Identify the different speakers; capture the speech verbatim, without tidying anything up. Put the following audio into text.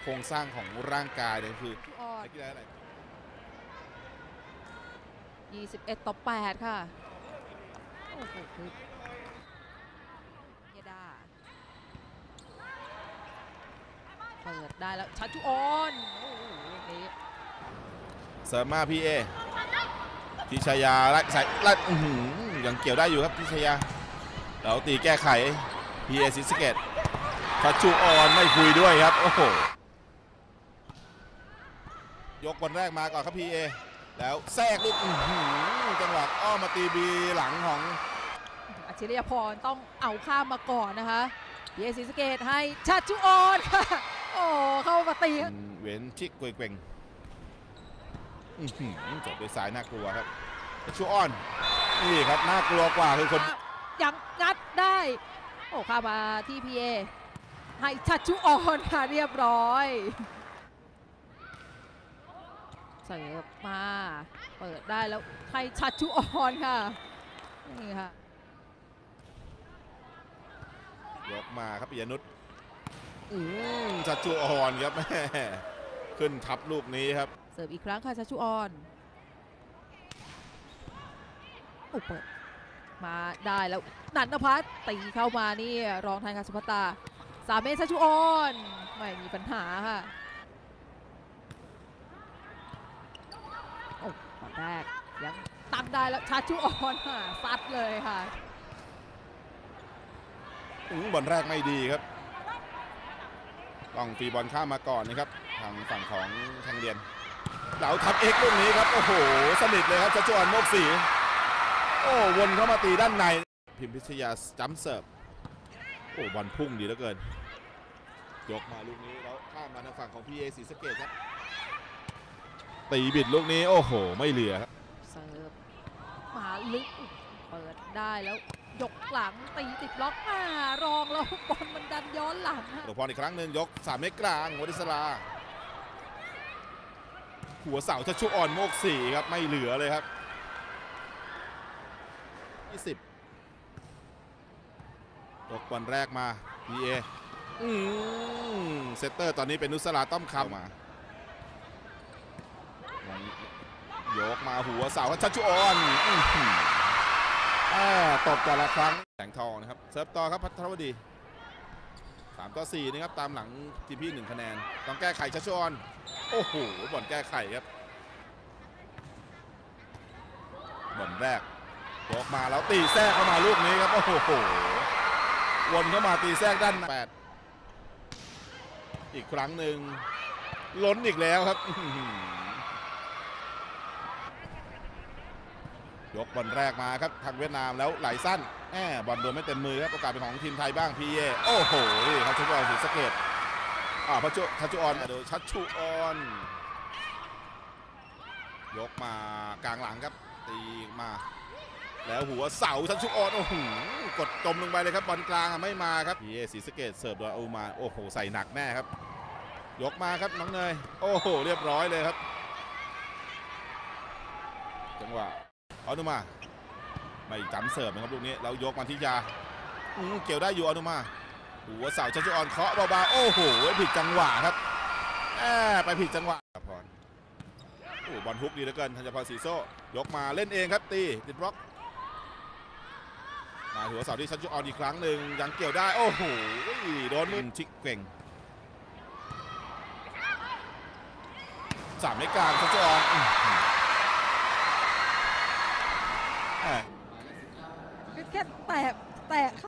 Speaker 1: ครงสร้างของร่างกายเนี่ยคือนักกีฬาอะไร
Speaker 2: ยี่สิบเอ็ดต่อแปดค่ะโอ้โหคือเยดาเปิดได้แล้วชัชชุออนโอ้โหนี่
Speaker 1: เสริมมาพี่เอพิชยาไล่ใส่ไล่ยังเกี่ยวได้อยู่ครับพิชยาเราตีแก้ไขพีเอซิสเกตชัชชุออนไม่คุยด้วยครับโอ้โหยกบอลแรกมาก่อนครับพีเอแล้วแทรกลูกจังหวะอ้อมมาตีบีหลังของ
Speaker 2: อัจฉริยพรต้องเอาข้ามมาก่อนนะคะพีเอซิสเกตให้ชัชชุออนค่ะโอ้เข้ามาตี
Speaker 1: เว้นชิกเกวงจบด้วยสายน่ากลัวครับชัชชุออนนี่ครับน่ากลัวกว่าคือคน
Speaker 2: ยังงัดได้โอ้ข้ามาที่พีเอให้ชัชชุออนค่ะเรียบร้อยเสิร์ฟมาเปิดได้แล้วให้ชัชชุออนค่ะนี่ค่ะ
Speaker 1: ยกมาครับปิยนุชชัชชุออนครับแม่ขึ้นทับลูกนี้ครับ
Speaker 2: เสิร์ฟอีกครั้งค่ะชัชชุออนโอ้เปิดมาได้แล้วนันทพัฒน์ตีเข้ามานี่รองแทนคาสุภัตตาสามเมตรชัชชุออนไม่มีปัญหาค่ะโอ้บอลแรกยังตั้งได้แล้วชัชชุออนค่ะซัดเลยค่ะ
Speaker 1: บอลแรกไม่ดีครับต้องตีบอลข้ามมาก่อนนะครับทางฝั่งของทางเรียนเหลาทับเอ็กลูกนี้ครับโอ้โหสนิทเลยครับชัชชุออนโมกศรีโอ้วนเข้ามาตีด้านในพิมพิชยาจัมเสิร์ฟโอ้บอลพุ่งดีเหลือเกินยกมาลูกนี้แล้วข้ามมาทางฝั่งของพีเอศรีสะเกษครับตีบิดลูกนี้โอ้โหไม่เหลือครับ
Speaker 2: เสิร์ฟมาลึกเปิดได้แล้วยกหลังตีติดล็อกมารองแล้วบอลมันดันย้อนหลัง
Speaker 1: หลวงพรอีกครั้งหนึ่งยกสามเมตรกลางวดิศราหัวเสาชัชชุออนโมกศรีครับไม่เหลือเลยครับยี่สิบยกบอลแรกมาพีเอเซตเตอร์ตอนนี้เป็นนุสราต้อมคำมายกมาหัวเสาชัชชุออนตบแต่ละครั้งแสงทองนะครับเซิร์ฟต่อครับพัทรวดีสามต่อสี่นะครับตามหลังทีมพี่หนึ่งคะแนนต้องแก้ไขชัชชุออนโอ้โหบอลแก้ไขครับบอลแรกยกมาแล้วตีแทรกเข้ามาลูกนี้ครับโอ้โหวนเข้ามาตีแทรกด้านแปดอีกครั้งหนึ่งล้นอีกแล้วครับยกบอลแรกมาครับทางเวียดนามแล้วไหลสั้นแหมบอลโดนไม่เต็มมือครับโอกาสเป็นของทีมไทยบ้างพีเอโอ้โหนี่ครับชัชชุออนศรีสะเกษอ่าพัชชัชชุออนโดยชัชชุออนยกมากลางหลังครับตีมาแล้วหัวเสาชัชชุออนโอ้โหกดจมลงไปเลยครับบอลกลางไม่มาครับพีเอศรีสะเกษเสิร์ฟโดยอูมาโอ้โหใส่หนักแน่ครับยกมาครับน้องเนยโอ้โหเรียบร้อยเลยครับจังหวะอนุมาไม่จำเสิร์ฟนะครับลูกนี้แล้วยกมาที่ยาเกี่ยวได้อยู่อนุมาหัวเสาชัชชุออนเคาะเบาๆโอ้โหผิดจังหวะครับแอบไปผิดจังหวะพรโอ้บอลฮุกดีเหลือเกินธัญพรศรีโซ่ยกมาเล่นเองครับตีติดบล็อกมาหัวเสาที่ชัชชุออนอีกครั้งหนึ่งยังเกี่ยวได้โอ้โหโดนมุมชิกเก่งสามเมตรกลางชัชชุออน
Speaker 2: แค่แตะแตะ